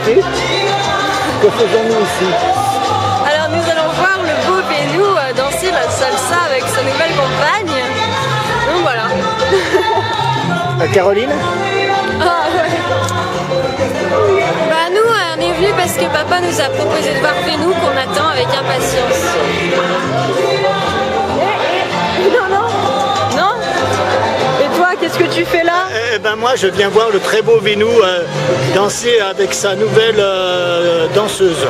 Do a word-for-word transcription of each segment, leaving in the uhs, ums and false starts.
Sophie, que faisons-nous ici? Alors nous allons voir le beau Vénou danser la salsa avec sa nouvelle compagne. Donc voilà. La Caroline? Ah ouais. Bah nous on est venus parce que papa nous a proposé de voir Vénou qu'on attend avec impatience. Non, non. Non? Et toi, qu'est-ce que tu fais là? Eh ben moi je viens voir le très beau Vénou euh, danser avec sa nouvelle euh, danseuse.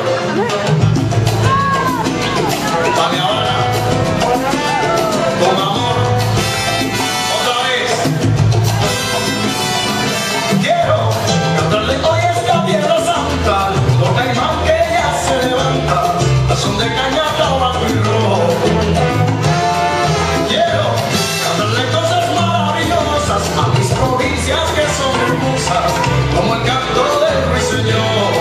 Como el canto del ruiseñor.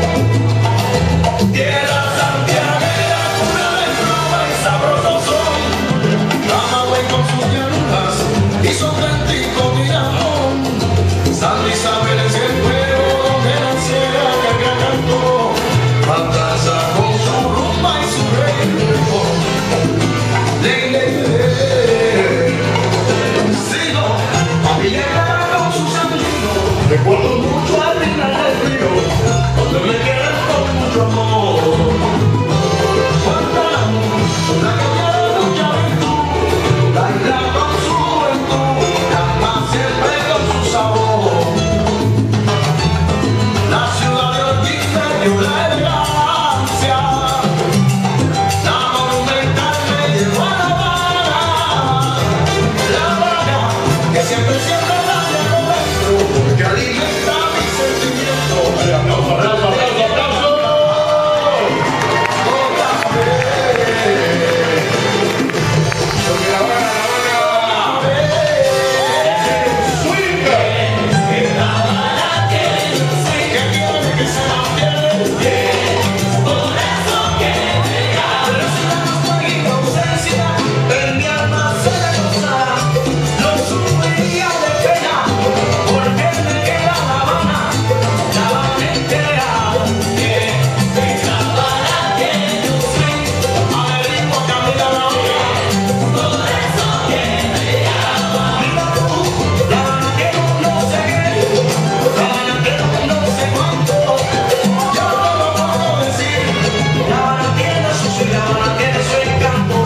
Tierra santiaguera, pura de trova y sabroso son. Camagüey con sus llanuras y su auténtico miramón. San Isabel es el pueblo donde la sierra que acá cantó. Fantasma con su rumba y su ritmo. Ley, ley, ley. Sigo, familia con sus amigos. Recuerdo mucho al final del río, donde me quedan con mucho amor. Guantánamo, una cañada de mucha virtud, la isla con su juventud, la paz siempre con su sabor. La ciudad de orquídea y la elegancia, la monumental me llevó a La Habana, La Habana que siempre, siempre la llevo dentro, que alimenta mi sentimiento. ¡Aplausos, aplausos, aplausos, aplausos! Otra vez, porque La Habana, La Habana, swing. Que La Habana tiene un swing que tiene que se mantiene. Por eso que me llamo. La nostra inocencia en mi alma se goza. No sufría de pena, porque me queda La Habana, La Habana entera. Que La Habana tiene un swing, averigua Camila La Habana. Por eso que me llamo. Mira tú, La Habana tiene un no sé qué, La Habana tiene un no sé cuánto. Yo no lo puedo decir. La Habana tiene su swing, La Habana tiene su encanto.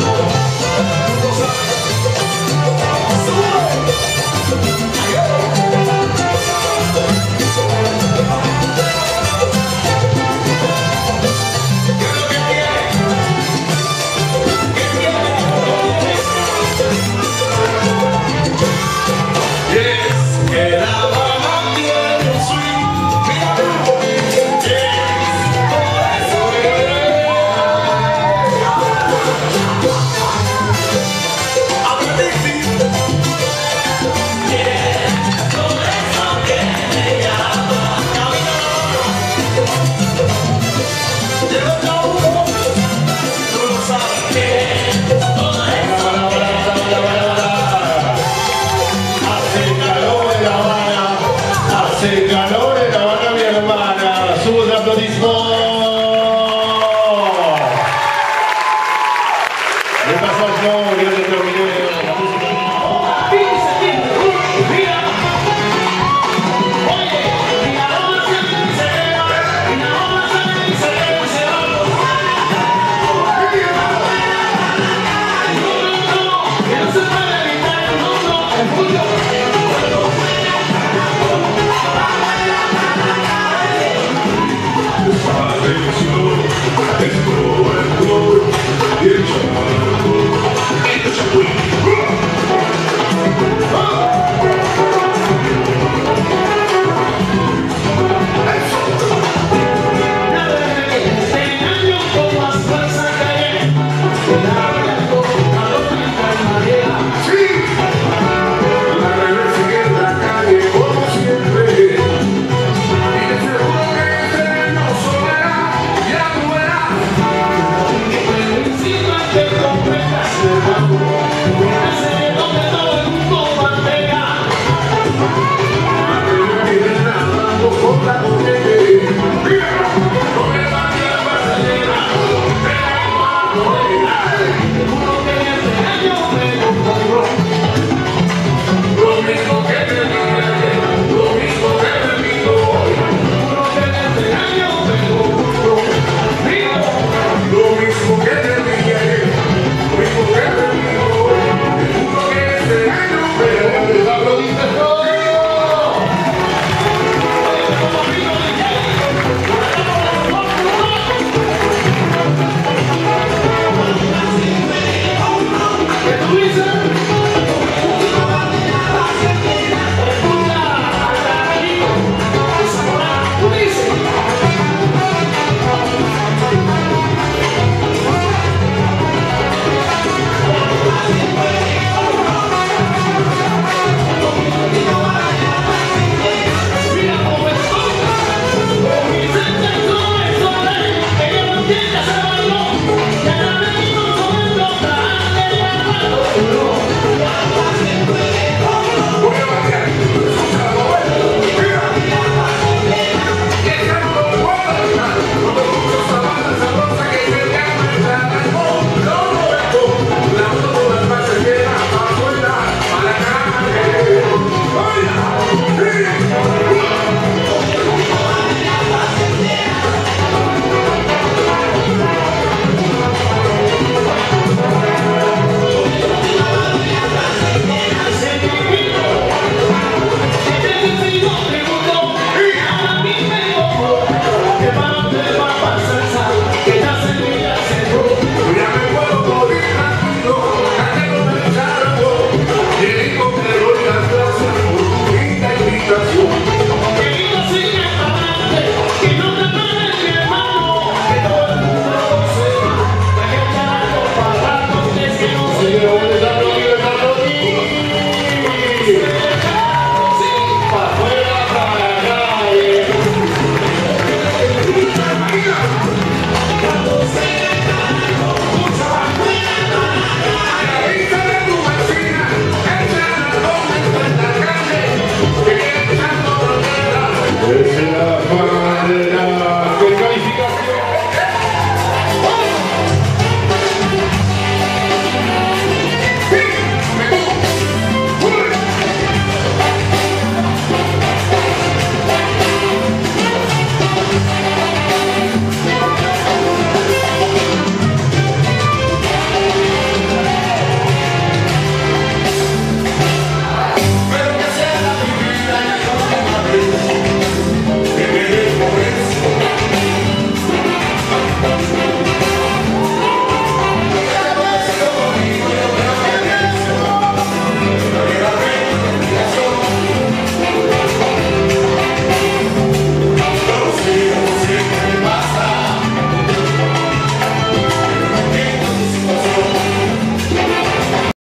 Que La Habana tiene un swing, mira tú, yes, por eso que aprendí, yes, por eso que me llama Camila La Habana. Llega el trabuco, tú lo sabes, yes, por eso que hace calor en La Habana, hace calor.